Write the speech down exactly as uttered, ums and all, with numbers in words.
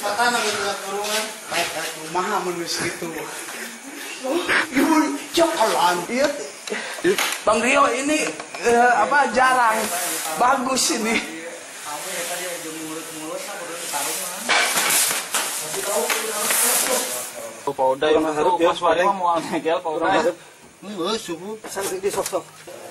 Patana gitu kurungan. Baik rumah menulis gitu. Ibu cokolan. Iya. Bang Rio ini uh, apa jarang bagus ini. Kamu ya tadi aja mulut-mulut lah baru taruh mah. Pauda yang harus dia mau ngegel pauda. Ini suhu. Sampai di sok-sok.